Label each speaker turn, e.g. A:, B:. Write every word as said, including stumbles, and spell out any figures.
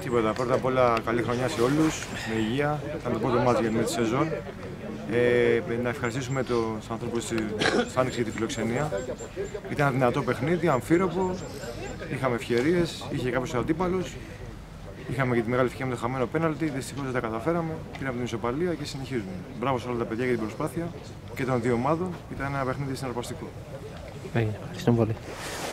A: Τίποτα. Πρώτα απ' όλα καλή χρονιά σε όλους, με υγεία. Ήταν το πρώτο μάτι για τη σεζόν. Ε, να ευχαριστήσουμε τους ανθρώπους της Άνοιξης για τη φιλοξενία. Ήταν ένα δυνατό παιχνίδι, αμφίροπο. Είχαμε ευκαιρίες, είχε κάποιος αντίπαλος. Είχαμε και τη μεγάλη ευκαιρία με το χαμένο πέναλτι. Δυστυχώς δεν τα καταφέραμε. Πήραμε την ισοπαλία και συνεχίζουμε. Μπράβο σε όλα τα παιδιά για την προσπάθεια και των δύο ομάδων. Ήταν ένα παιχνίδι συναρπαστικό.
B: Ευχαριστούμε πολύ.